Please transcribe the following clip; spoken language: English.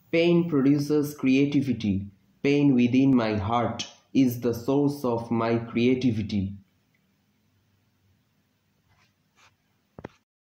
Pain produces creativity. Pain within my heart is the source of my creativity.